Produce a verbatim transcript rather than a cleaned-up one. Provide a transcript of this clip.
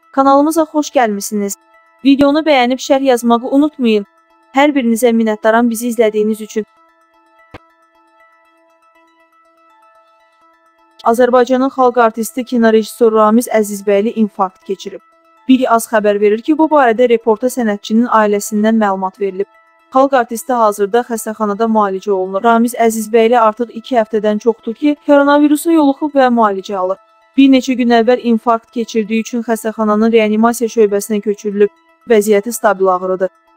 Kanalımıza xoş gəlmisiniz. Videonu bəyənib şərh yazmağı unutmayın. Hər birinizə minnətdaram bizi izlədiyiniz üçün. Azərbaycanın xalq artisti kinorejissor Ramiz Əzizbəyli infarkt keçirib. Biri az xəbər verir ki, bu barədə reporta sənətçinin ailəsindən məlumat verilib. Xalq artisti hazırda xəstəxanada müalicə olunur. Ramiz Əzizbəyli artıq iki həftədən çoxdur ki, koronavirusa yoluxub və müalicə alır. Bir neçə gün əvvəl infarkt keçirdiyi üçün xəstəxananın reanimasiya şöbəsinə köçürülüb. Vəziyyəti stabil ağrıdır.